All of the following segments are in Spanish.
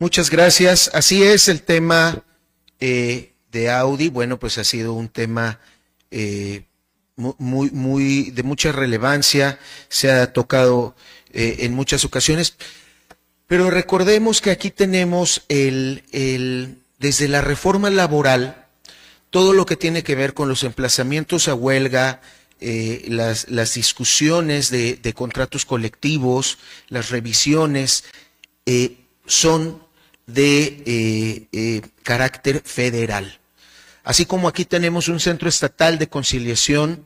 Muchas gracias. Así es, el tema de Audi, bueno, pues ha sido un tema de mucha relevancia, se ha tocado en muchas ocasiones, pero recordemos que aquí tenemos desde la reforma laboral, todo lo que tiene que ver con los emplazamientos a huelga, las discusiones de contratos colectivos, las revisiones, son de carácter federal. Así como aquí tenemos un centro estatal de conciliación,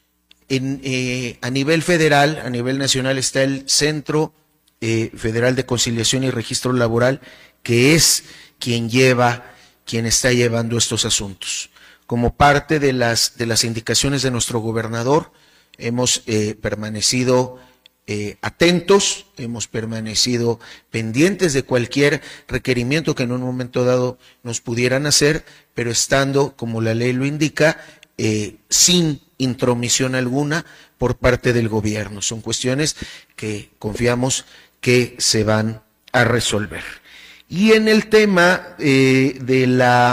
a nivel federal, a nivel nacional está el Centro Federal de Conciliación y Registro Laboral, que es quien está llevando estos asuntos. Como parte de las indicaciones de nuestro gobernador, hemos permanecido atentos, hemos permanecido pendientes de cualquier requerimiento que en un momento dado nos pudieran hacer, pero estando, como la ley lo indica, sin intromisión alguna por parte del gobierno. Son cuestiones que confiamos que se van a resolver. Y en el tema de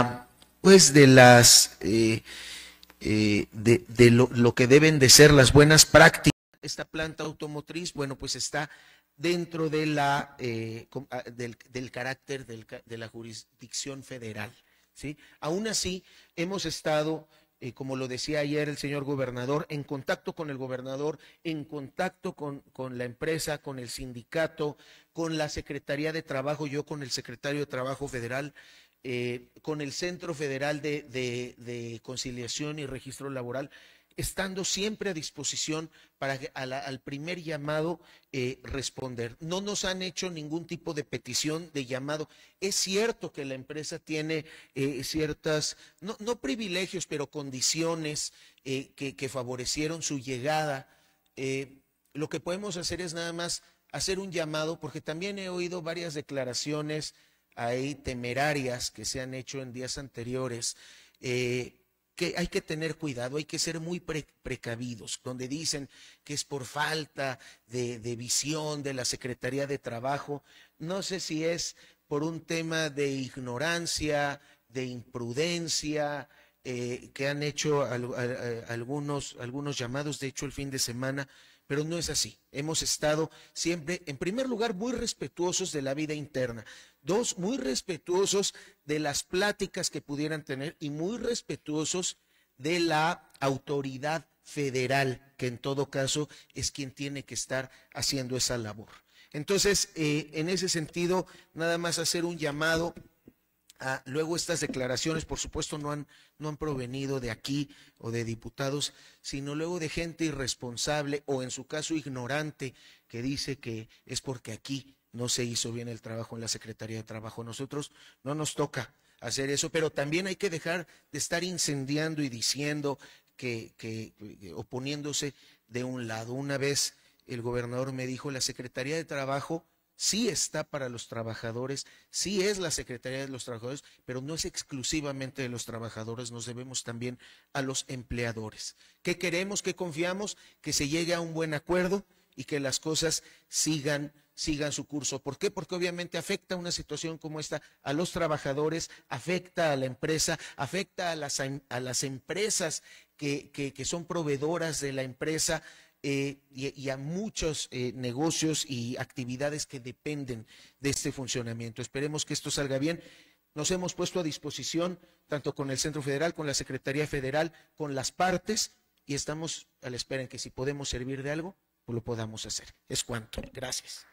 lo que deben de ser las buenas prácticas, esta planta automotriz, bueno, pues está dentro de del carácter de la jurisdicción federal, ¿sí? Aún así, hemos estado, como lo decía ayer el señor gobernador, en contacto con el gobernador, en contacto con la empresa, con el sindicato, con la Secretaría de Trabajo, yo con el secretario de Trabajo Federal, con el Centro Federal de Conciliación y Registro Laboral, estando siempre a disposición para al primer llamado responder. No nos han hecho ningún tipo de petición de llamado. Es cierto que la empresa tiene ciertas, no privilegios, pero condiciones que favorecieron su llegada. Lo que podemos hacer es nada más hacer un llamado, porque también he oído varias declaraciones ahí temerarias que se han hecho en días anteriores, que hay que tener cuidado, hay que ser muy precavidos, donde dicen que es por falta de visión de la Secretaría de Trabajo. No sé si es por un tema de ignorancia, de imprudencia, que han hecho algunos llamados, de hecho el fin de semana, pero no es así. Hemos estado siempre, en primer lugar, muy respetuosos de la vida interna. Dos, muy respetuosos de las pláticas que pudieran tener y muy respetuosos de la autoridad federal, que en todo caso es quien tiene que estar haciendo esa labor. Entonces, en ese sentido, nada más hacer un llamado. Luego estas declaraciones, por supuesto, no han provenido de aquí o de diputados, sino luego de gente irresponsable o en su caso ignorante, que dice que es porque aquí no se hizo bien el trabajo en la Secretaría de Trabajo. Nosotros no nos toca hacer eso, pero también hay que dejar de estar incendiando y diciendo oponiéndose de un lado. Una vez el gobernador me dijo, la Secretaría de Trabajo sí está para los trabajadores, sí es la Secretaría de los Trabajadores, pero no es exclusivamente de los trabajadores, nos debemos también a los empleadores. ¿Qué queremos? ¿Qué confiamos? Que se llegue a un buen acuerdo y que las cosas sigan su curso. ¿Por qué? Porque obviamente afecta una situación como esta a los trabajadores, afecta a la empresa, afecta a las empresas que son proveedoras de la empresa, y a muchos negocios y actividades que dependen de este funcionamiento. Esperemos que esto salga bien. Nos hemos puesto a disposición, tanto con el Centro Federal, con la Secretaría Federal, con las partes, y estamos a la espera en que si podemos servir de algo, pues lo podamos hacer. Es cuanto. Gracias.